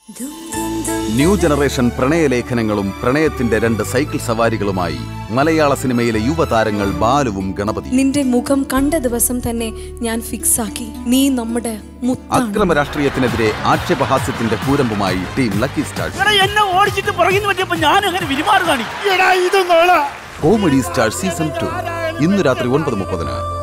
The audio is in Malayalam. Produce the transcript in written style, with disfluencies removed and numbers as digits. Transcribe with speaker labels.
Speaker 1: ന്യൂ ജനറേഷൻ പ്രണയലേഖനങ്ങളും പ്രണയത്തിന്റെ 2 സൈക്കിൾ സവാരികളുമായി മലയാള സിനിമയിലെ യുവതാരങ്ങൾ ബാലുവും ഗണപതി.
Speaker 2: നിന്റെ മുഖം കണ്ട ദിവസം തന്നെ ഞാൻ ഫിക്സ് ആക്കി, നീ നമ്മുടെ
Speaker 1: അക്രമ രാഷ്ട്രീയത്തിനെതിരെ ആക്ഷേപഹാസ്യത്തിന്റെ പൂരമ്പുമായി team lucky stars. Comedy star season 2 ഇന്ന് രാത്രി 9:30.